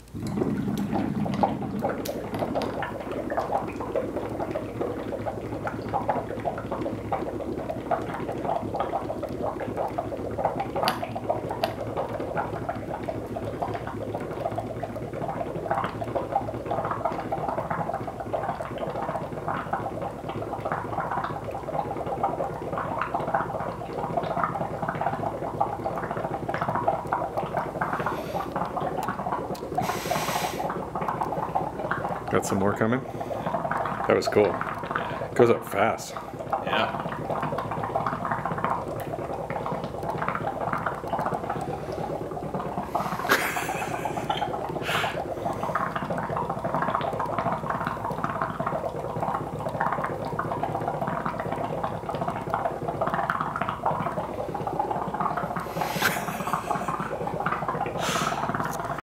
Got some more coming? That was cool. Goes up fast. Yeah.